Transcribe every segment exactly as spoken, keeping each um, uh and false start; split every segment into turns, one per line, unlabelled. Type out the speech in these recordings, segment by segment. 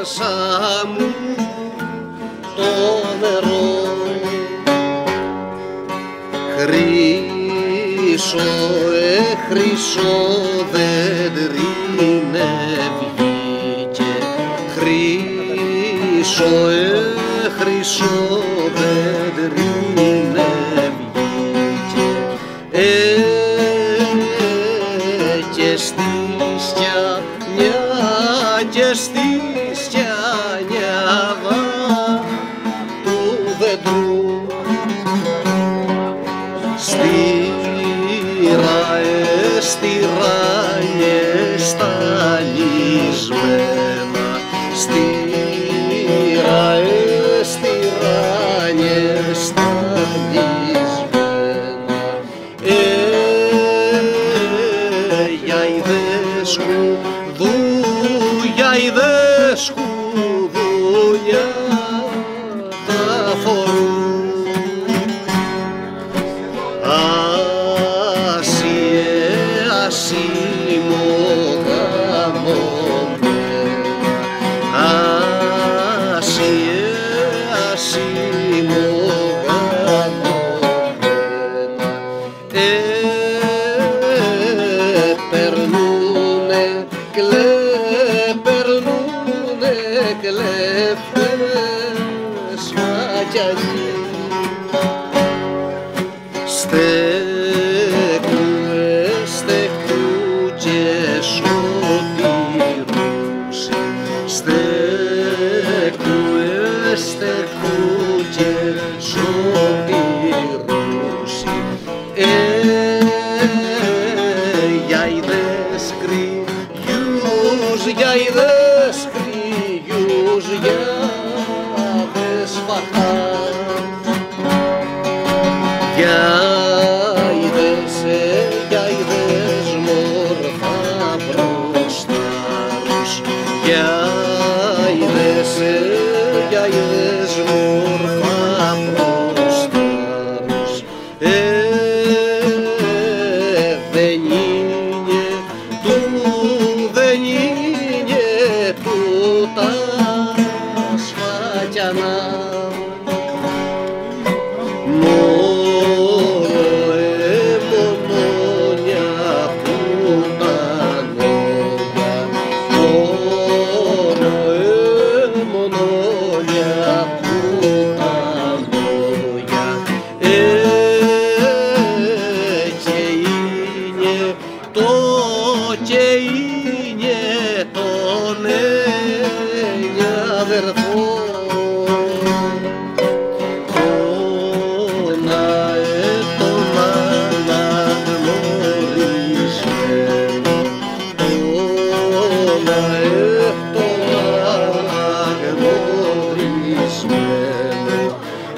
μέσα μου το νερό. Χρυσό, ε, χρυσό δέντρινε βγήκε, χρυσό, ε, χρυσό δέντρινε βγήκε, ε, και στη στιανιά, και στη στιανιά του δέντρου στήρα, ε, στηράνιε σταλισμένα, στήρα, ε, στηράνιε σταλισμένα, ε, γιαηδές χουδού, γιαηδές χουδούνια τα φορούν. Κλέφτες μακιαγιοί στέκουνε, στέκουν και σωτηρούσι, στέκουνε, στέκουν και σωτηρούσι, ε, γιαηδές κρυιούς, γιαηδές κρυιούς, γιάδες φαχά, γιαηδές, ε, γιαηδές μορφά μπροστάρους, γιαηδές, ε, γιαηδές μορφά μπροστάρους, ε, δεν είναι του, δεν είναι του τα σφακιανά. Και είναι τον έννοια αδερφό, τον αε, τον αναγνωρισμένο, τον αε, τον αναγνωρισμένο, ε,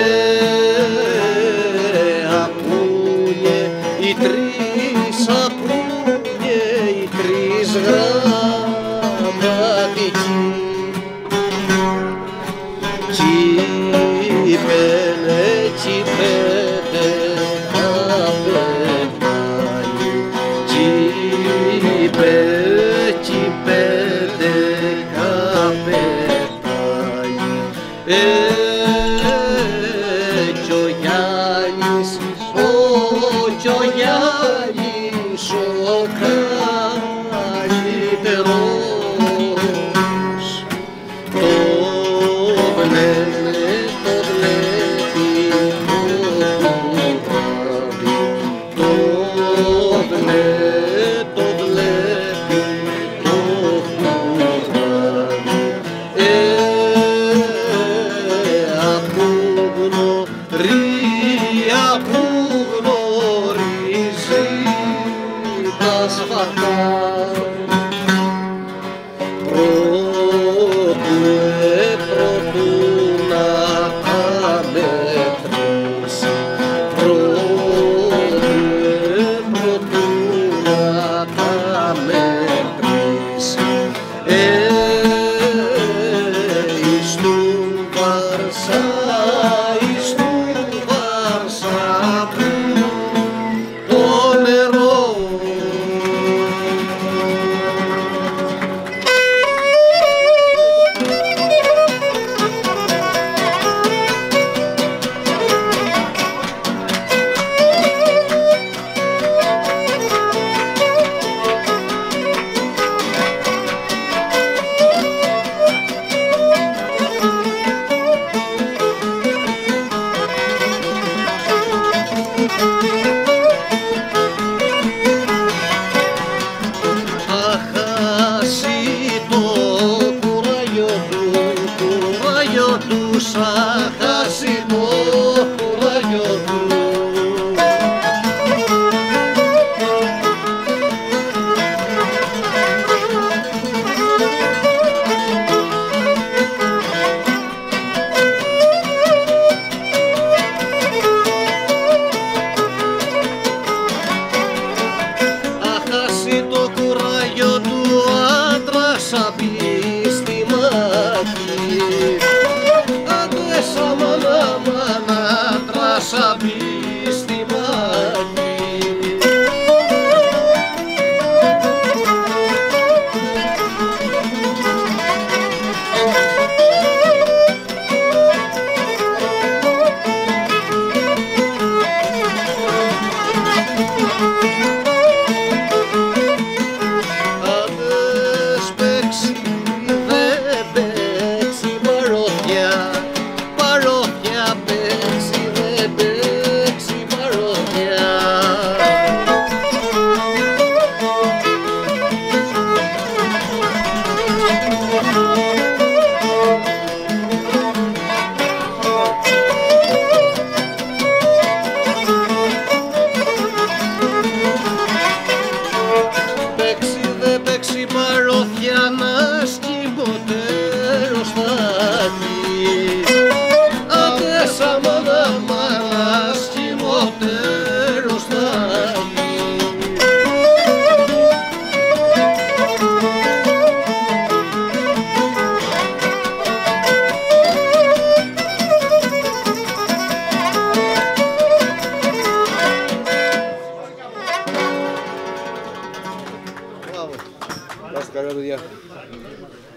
ακούνε οι τρεις, ακούνε οι τρεις γραμματικοί, κύπελε, κύπελε καπετάνι, κύπελε, κύπελε καπετάνι, ε, κι ο Γιάννης, ο, κι ο Γιάννης ο καλύτερος. Μπράβο.
Να είστε καλά, παιδιά.